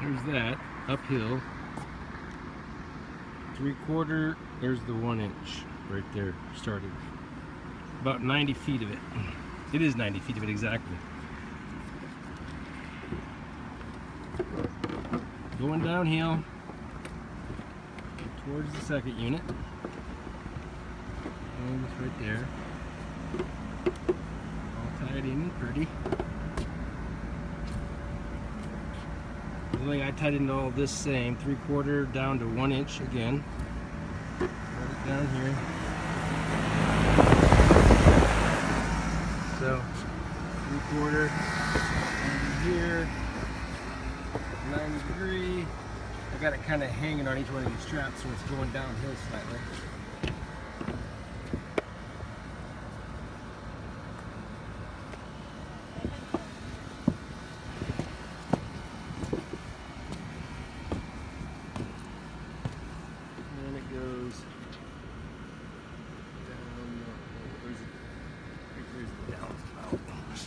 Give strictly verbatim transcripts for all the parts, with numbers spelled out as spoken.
There's that, uphill. Three quarter, there's the one inch right there, starting. About ninety feet of it. It is ninety feet of it exactly. Going downhill towards the second unit. And it's right there. All tied in and pretty. The thing I tied into all this same, three quarter down to one inch again. Right down here. So three quarter here, ninety degree. I got it kind of hanging on each one of these straps, so it's going downhill slightly. And it goes down. Where's it? Where's the downspout?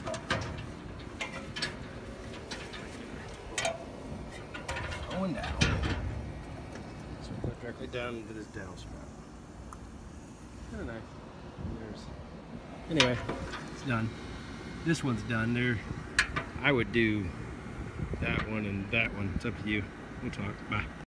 Going down. So it goes directly down into this downspout. Kind of nice. There's. Anyway, it's done. This one's done. There. I would do that one and that one. It's up to you. We'll talk. Bye.